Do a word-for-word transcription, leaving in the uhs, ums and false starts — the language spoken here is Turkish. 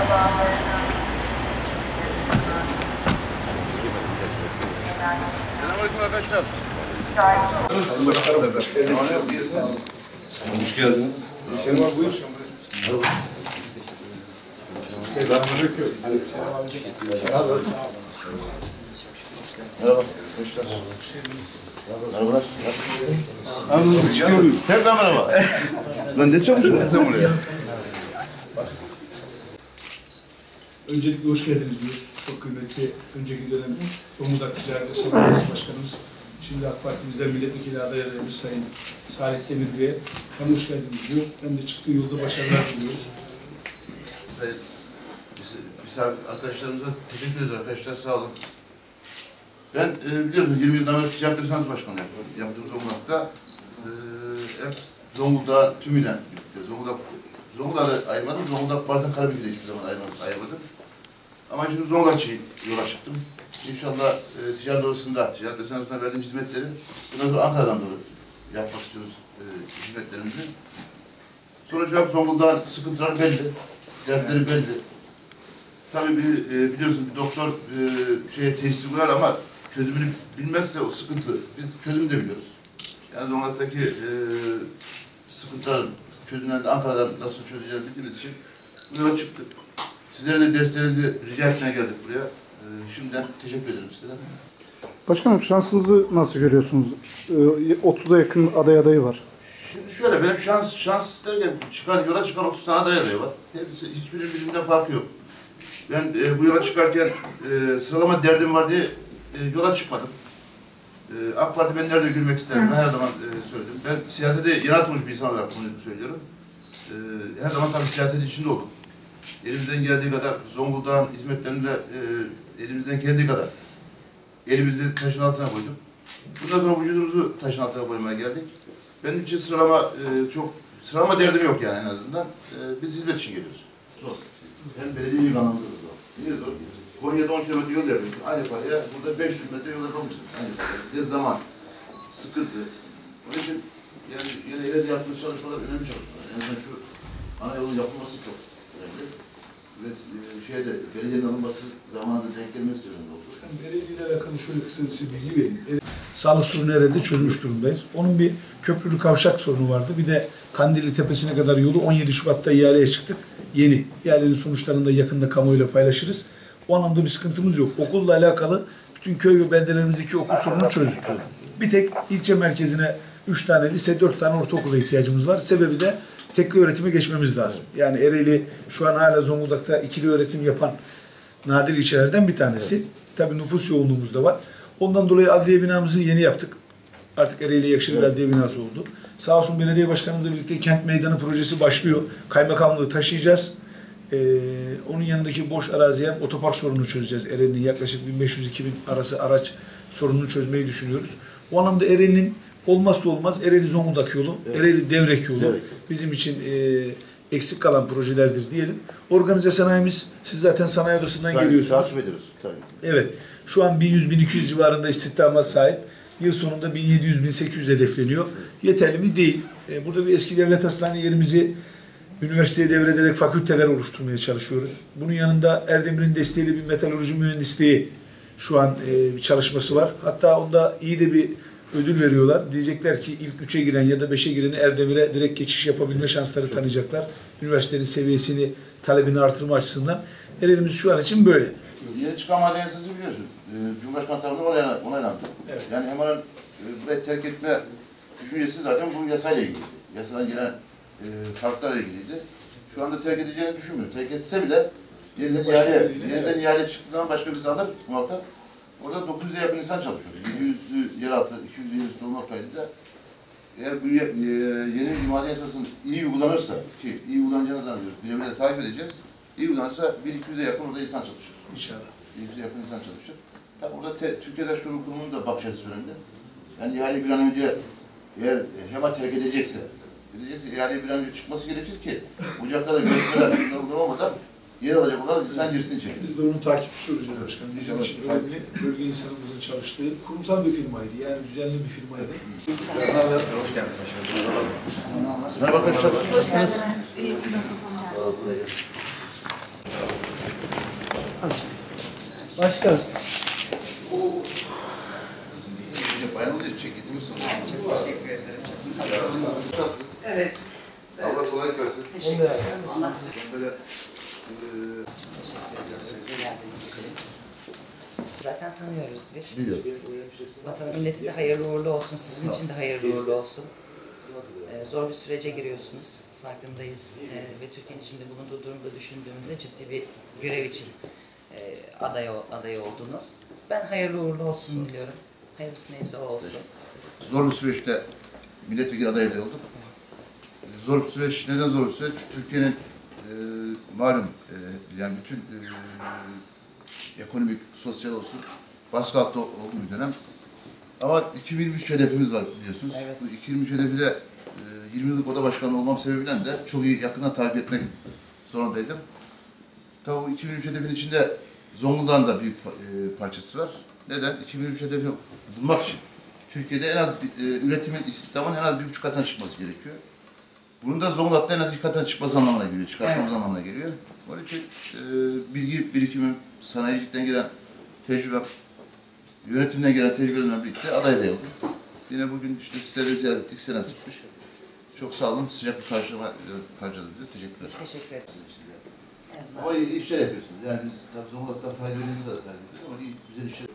Selamünaleyküm arkadaşlar. Sayın Başkanım, hoş geldiniz. Hoş geldiniz. Selam abi, buyur. Merhaba. Selamünaleyküm. Aleykümselam abi. Merhaba. Merhaba. Merhabalar. Nasılsınız? Tekrar merhaba. Lan ne çalışıyorsun sen buraya? Öncelikle hoş geldiniz diyoruz. Çok kıymetli önceki dönem Zonguldak Ticaret ve Sanayi Başkanımız, şimdi AK Parti'mizden milletvekili aday adayımız Sayın Salih Demir Bey'e hem hoş geldiniz diyor, hem de çıktığı yolda başarılar diliyoruz. Sayın misafir arkadaşlarımıza teşekkür ederiz arkadaşlar, sağ olun. Ben e, biliyorsunuz yirmi yıldan beri Ticaret ve Sanayi Başkanı yapıyorum. Yaptığım Zonguldak'ta e, hep Zonguldak'ı tümüyle birlikte. Zonguldak, Zonguldak'ı ayırmadım, Zonguldak Bartın Karabük'ü de hiçbir zaman ayırmadım. ayırmadım. Ama şimdi Zonguldak için yola çıktım. İnşallah e, ticaret odasında, ticaret ve sanayi odasında verdiğim hizmetleri bundan sonra Ankara'dan dolayı yapmak istiyoruz e, hizmetlerimizi. Sonuç olarak Zonguldak'ın sıkıntıları belli, dertleri belli. Tabii bir, e, biliyorsun bir doktor e, şeye tesis uyar ama çözümünü bilmezse o sıkıntı. Biz çözümü de biliyoruz. Yani Zonguldak'taki e, sıkıntıların çözümlerini Ankara'dan nasıl çözeceğini bildiğimiz için bu yola çıktık. Sizlerin de desteğinizi rica etmeye geldik buraya. Ee, şimdiden teşekkür ederim size. Başkanım, şansınızı nasıl görüyorsunuz? Ee, otuza yakın aday adayı var. Şimdi şöyle, benim şans şans derken çıkan, yola çıkan otuz tane aday adayı var. Hepsi, hiçbirinin birbirinden farkı yok. Ben e, bu yola çıkarken e, sıralama derdim var diye e, yola çıkmadım. E, AK Parti ben nerede görmek isterim, ben her zaman e, söyledim. Ben siyasete yeni atılmış bir insan olarak bunu söylüyorum. E, her zaman tabii siyasetin içinde oldum. Elimizden geldiği kadar Zonguldak'ın hizmetlerinde e, elimizden geldiği kadar elimizi taşın altına koyduk. Bundan sonra vücudumuzu taşın altına koymaya geldik. Benim için sıralama e, çok, sıralama derdim yok yani en azından. E, biz hizmet için geliyoruz. Zor. Hem belediye anlamda da zor. Niye zor? Konya'da on kilometre yol yapıyorsun. Aynı paraya burada beş yüz metre yol yapamıyorsun. Aynı paraya. Bir de zaman, sıkıntı. Onun için yani yine ileride yaptığımız çalışmalar önemli çalışmalar. En azından şu ana yolun yapılması çok önemli. Ve şeyde, belediyenin alınması zamanında denk gelmesi istiyorum. Başkanım, belediyeyle alakalı şöyle kısa bir bilgi vereyim. Sağlık sorunu herhalde çözmüş durumdayız. Onun bir köprülü kavşak sorunu vardı. Bir de Kandilli Tepesi'ne kadar yolu on yedi Şubat'ta ihaleye çıktık. Yeni. İhalenin sonuçlarını da yakında kamuoyuyla paylaşırız. O anlamda bir sıkıntımız yok. Okulla alakalı bütün köy ve beldelerimizdeki okul sorununu çözdük. Bir tek ilçe merkezine üç tane lise, dört tane ortaokula ihtiyacımız var. Sebebi de tekli öğretime geçmemiz lazım. Yani Ereğli şu an hala Zonguldak'ta ikili öğretim yapan nadir ilçelerden bir tanesi. Evet. Tabii nüfus yoğunluğumuz da var. Ondan dolayı adliye binamızı yeni yaptık. Artık Ereğli'ye yakışır bir adliye binası oldu. Sağ olsun belediye başkanımızla birlikte kent meydanı projesi başlıyor. Kaymakamlığı taşıyacağız. Ee, onun yanındaki boş araziye hem otopark sorununu çözeceğiz. Ereğli'nin yaklaşık bin beş yüz iki bin arası araç sorununu çözmeyi düşünüyoruz. O anlamda Ereğli'nin olmazsa olmaz Ereğli Zonguldak yolu, evet. Ereğli Devrek yolu evet. Bizim için e, eksik kalan projelerdir diyelim. Organize sanayimiz, siz zaten sanayi odasından Sayın, geliyorsunuz. Takip ediyoruz. Tabii. Evet. Şu an bin yüz bin iki yüz civarında istihdama sahip. Yıl sonunda bin yedi yüz bin sekiz yüz hedefleniyor. Yeterli mi? Değil. E, burada bir eski devlet hastane yerimizi üniversiteye devrederek fakülteler oluşturmaya çalışıyoruz. Bunun yanında Erdemir'in desteğiyle bir metalurji mühendisliği şu an e, bir çalışması var. Hatta onda iyi de bir ödül veriyorlar. Diyecekler ki ilk üçe giren ya da beşe gireni Erdemir'e direkt geçiş yapabilme şansları tanıyacaklar. Üniversitenin seviyesini, talebini artırma açısından. Ereğli'miz şu an için böyle. Yeni çıkan mahalle yasası biliyorsun. Ee, Cumhurbaşkanı tarafından onaylandı. Evet. Yani hemen e, burayı terk etme düşüncesi zaten bu yasayla ilgiliydi. Yasadan gelen e, farklarla ilgiliydi. Şu anda terk edeceğini düşünmüyor. Terk etse bile yeniden ihale, yeniden ihale çıktığı zaman başka birisi alır muhakkak. Orada dokuz yüze yakın insan çalışıyor. yedi yüzü yeraltı, iki yüzü yerüstü olmak kaydıyla eğer bu e, yeni bir maliye yasasının iyi uygulanırsa, ki iyi uygulanacağını zannediyoruz, birbirine takip edeceğiz, iyi uygulanırsa bin iki yüze yakın orada insan çalışır. İnşallah. bin iki yüze yakın insan çalışır. Tabi burada te, Türkiye'de şu kurumunun da bakış açısı önemli. Yani ihale bir an önce eğer HEMA terk edecekse, edecekse ihale bir an önce çıkması gerekir ki Ocak'ta da görüşmeler olmadan yer alacak olan insan girsin içeri. Biz de onun takipçisi olacağız başkanım. Bizim için önemli bölge insanımızın çalıştığı kurumsal bir firmaydı. Yani düzenli bir firmaydı. Hoş geldiniz başkanım. Merhaba arkadaşlar. Hoş geldiniz. Başkan. Bayram olunca çek getirmek zorunda. Çok teşekkür ederim. Nasılsınız? Nasılsınız? Evet. Allah kolaylık versin. Teşekkür ederim. Allah size Böyle e, teşekkür ediyoruz. Geldiğiniz için. Zaten tanıyoruz biz. biliyorum. Vatanı milleti de hayırlı uğurlu olsun. Sizin için de hayırlı uğurlu olsun. Ee, zor bir sürece giriyorsunuz. Farkındayız. Ee, ve Türkiye'nin içinde bulunduğu durumda düşündüğümüzde ciddi bir görev için e, aday, aday oldunuz. Ben hayırlı uğurlu olsun diliyorum. Hayırlısı neyse o olsun. Zor bir süreçte milletvekili adayı olduk. Zor bir süreç, neden zor bir süreç? Türkiye'nin e, malum e, yani bütün e, ekonomik, sosyal olsun baskı altında olduğu bir dönem. Ama iki bin yirmi üç hedefimiz var biliyorsunuz. Evet. Bu iki bin yirmi üç hedefi de e, yirmi yıllık oda başkanı olmam sebebiyle de çok iyi yakından takip etmek zorundaydım. Tabii bu iki bin yirmi üç hedefin içinde Zonguldak'ın da büyük e, parçası var. Neden? iki bin yirmi üç hedefini bulmak için Türkiye'de en az e, üretimin, istihdamın en az bir buçuk katına çıkması gerekiyor. Bunun da Zonguldak'ta en az iki katına çıkması anlamına geliyor, çıkartmamız Evet. anlamına geliyor. Onun için e, bilgi birikimim, sanayicilikten gelen tecrübem, yönetimden gelen tecrübemle birlikte aday adayım. Yine bugün işte sizleri ziyaret ettik, size nasipmiş. Çok sağ olun, sıcak bir karşılama e, karşıladınız bize. Teşekkürler. Teşekkür ederim. En azından. Ama iyi işler yapıyorsunuz. Yani biz tabii Zonguldak'tan takip ediyoruz da takip ediyoruz ama iyi, güzel işler.